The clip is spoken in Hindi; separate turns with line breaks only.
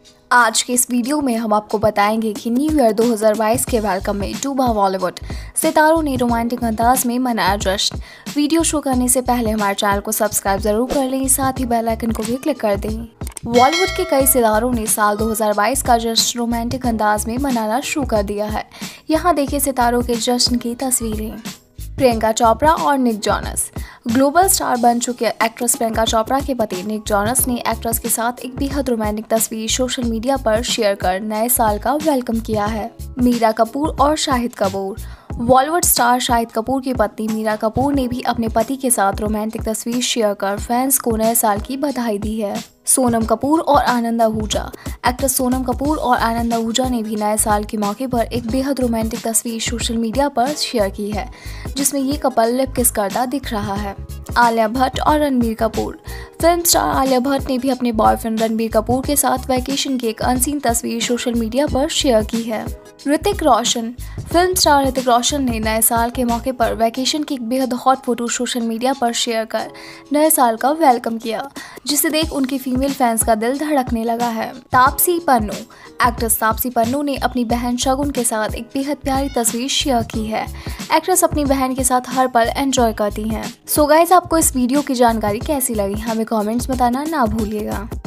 आज के इस वीडियो में हम आपको बताएंगे कि न्यू ईयर 2022 के वेलकम में डूबा बॉलीवुड। सितारों ने रोमांटिक अंदाज में मनाया जश्न। वीडियो शुरू करने से पहले हमारे चैनल को सब्सक्राइब जरूर कर लें, साथ ही बेल आइकन को भी क्लिक कर दें। बॉलीवुड के कई सितारों ने साल 2022 का जश्न रोमांटिक अंदाज में मनाना शुरू कर दिया है। यहाँ देखिए सितारों के जश्न की तस्वीरें। प्रियंका चोपड़ा और निक जोनस। ग्लोबल स्टार बन चुके एक्ट्रेस प्रियंका चोपड़ा के पति निक जोनस ने एक्ट्रेस के साथ एक बेहद रोमांटिक तस्वीर सोशल मीडिया पर शेयर कर नए साल का वेलकम किया है। मीरा कपूर और शाहिद कपूर। बॉलीवुड स्टार शाहिद कपूर की पत्नी मीरा कपूर ने भी अपने पति के साथ रोमांटिक तस्वीर शेयर कर फैंस को नए साल की बधाई दी है। सोनम कपूर और आनंद आहूजा। एक्ट्रेस सोनम कपूर और आनंद आहूजा ने भी नए साल के मौके पर एक बेहद रोमांटिक तस्वीर सोशल मीडिया पर शेयर की है, जिसमें ये कपल लिप किस करता दिख रहा है। आलिया भट्ट और रणबीर कपूर। फिल्म स्टार आलिया भट्ट ने भी अपने बॉयफ्रेंड रणबीर कपूर के साथ वैकेशन की एक अनसीन तस्वीर सोशल मीडिया पर शेयर की है। ऋतिक रोशन। फिल्म स्टार ऋतिक रोशन ने नए साल के मौके पर वैकेशन की एक बेहद हॉट फोटो सोशल मीडिया पर शेयर कर नए साल का वेलकम किया, जिसे देख उनके फीमेल फैंस का दिल धड़कने लगा है। तापसी पन्नू। एक्ट्रेस तापसी पन्नू ने अपनी बहन शगुन के साथ एक बेहद प्यारी तस्वीर शेयर की है। एक्ट्रेस अपनी बहन के साथ हर पल एंजॉय करती हैं। सो गाइस, आपको इस वीडियो की जानकारी कैसी लगी हमें कमेंट्स बताना ना भूलिएगा।